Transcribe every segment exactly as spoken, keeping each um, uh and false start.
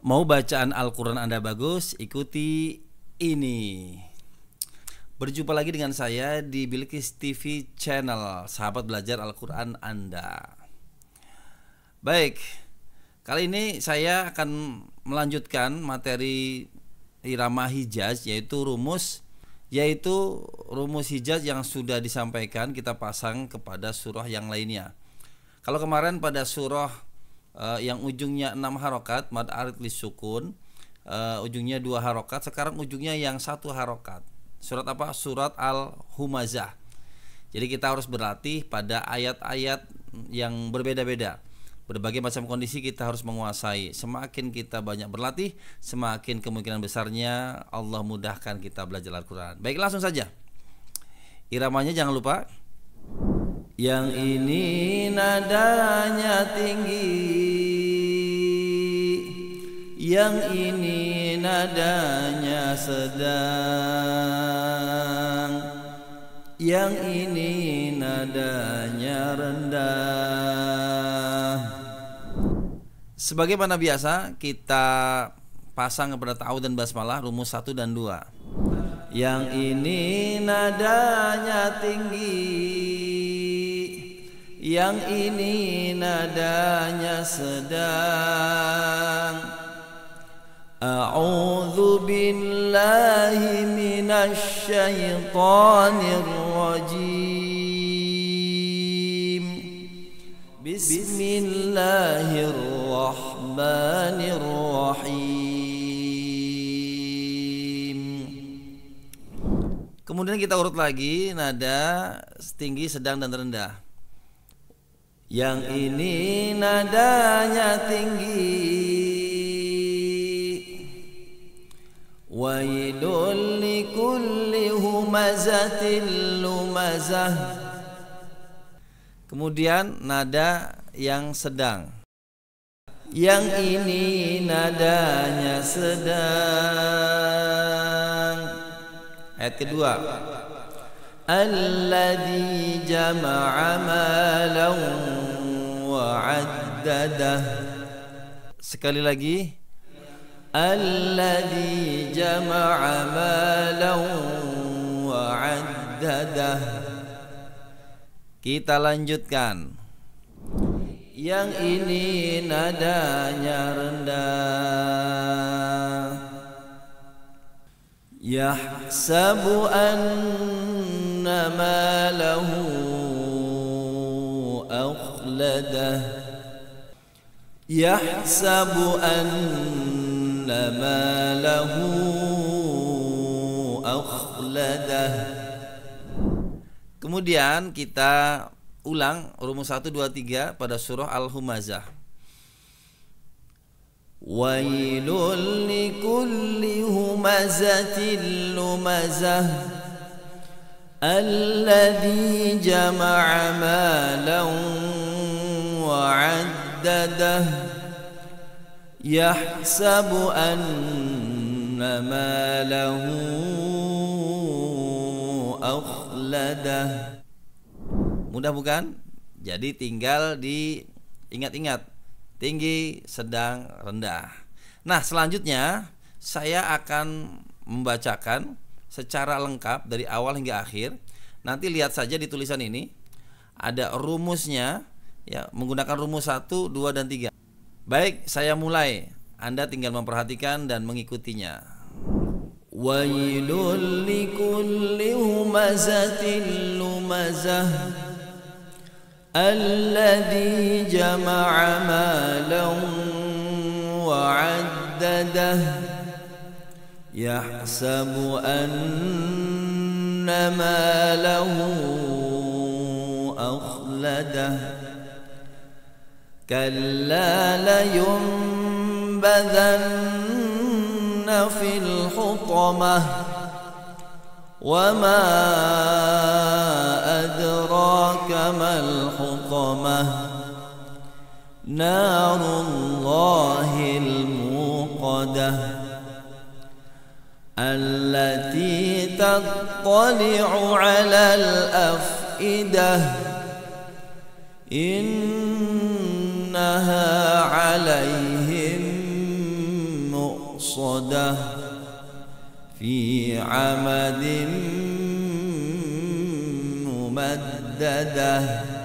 Mau bacaan Al-Quran Anda bagus, ikuti ini. Berjumpa lagi dengan saya di Bilqis T V Channel, sahabat belajar Al-Quran Anda. Baik, kali ini saya akan melanjutkan materi irama hijaz, yaitu rumus Yaitu rumus hijaz yang sudah disampaikan kita pasang kepada surah yang lainnya. Kalau kemarin pada surah Uh, yang ujungnya enam harokat mad arid li sukun, uh, ujungnya dua harokat, sekarang ujungnya yang satu harokat. Surat apa? Surat Al-Humazah. Jadi kita harus berlatih pada ayat-ayat yang berbeda-beda. Berbagai macam kondisi kita harus menguasai. Semakin kita banyak berlatih, semakin kemungkinan besarnya Allah mudahkan kita belajar Al-Quran. Baik, langsung saja. Iramanya jangan lupa. Yang ini nadanya tinggi, yang ini nadanya sedang, yang ini nadanya rendah. Sebagaimana biasa kita pasang kepada ta'awudz dan basmalah rumus satu dan dua. Yang ini nadanya tinggi, yang ini nadanya sedang. A'udzu billahi minasy syaithanir rajim. Bismillahirrahmanirrahim. Kemudian kita urut lagi nada tinggi, sedang dan rendah. Yang ini nadanya tinggi, wailul likulli humazatil lumazah. Kemudian nada yang sedang. Yang ini nadanya sedang. Ayat kedua. Alladzi jama'a malan wa 'addadah. Sekali lagi. Alladzi jama'a malan wa 'addadah. Kita lanjutkan. Yang ini nadanya rendah. Yahsabu anna malahu akhladah. Yahsabu anna malahu akhladah. Kemudian kita ulang rumus satu, dua, tiga pada surah Al-Humazah. Wailul likulli humazatil lumazah, alladzi jama'a malan wa 'addadah. Yahsabu anna malahu akhladah. Mudah bukan? Jadi tinggal diingat-ingat. Tinggi, sedang, rendah. Nah, selanjutnya saya akan membacakan secara lengkap dari awal hingga akhir. Nanti lihat saja di tulisan ini ada rumusnya, ya, menggunakan rumus satu, dua, dan tiga. Baik, saya mulai. Anda tinggal memperhatikan dan mengikutinya. Wailul likulli humazatil lumazah, alladzi jama'a malan wa 'addadah. Yahsabu anna malahu akhladah. Kalla layunbadhanna fil hutamah. Wa ma adraka mal hutamah. Narullahil muqadah. Allati tattali'u 'alal af'idah. Innaha 'alaihim muwassadah fi amadin mumaddadah.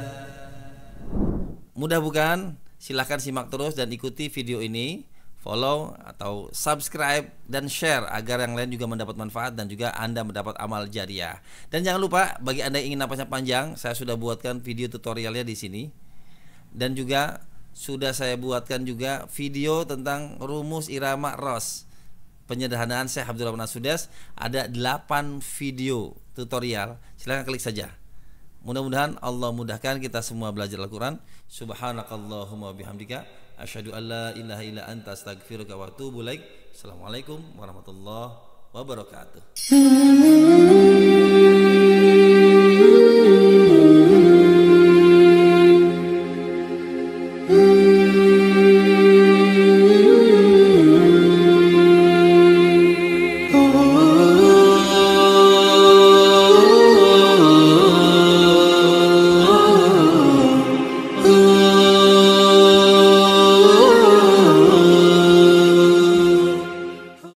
Mudah bukan? Silahkan simak terus dan ikuti video ini, follow atau subscribe dan share agar yang lain juga mendapat manfaat dan juga Anda mendapat amal jariah. Dan jangan lupa bagi Anda yang ingin napasnya panjang, saya sudah buatkan video tutorialnya di sini. Dan juga sudah saya buatkan juga video tentang rumus irama ros. Penyederhanaan Syekh Abdul Rahman As-Sudais, ada delapan video tutorial. Silahkan klik saja. Mudah-mudahan Allah mudahkan kita semua belajar Al-Quran. Subhanakallahumma bihamdika asyhadu an la ilaha illa anta astaghfiruka wa atubu ilaik. Assalamualaikum warahmatullahi wabarakatuh.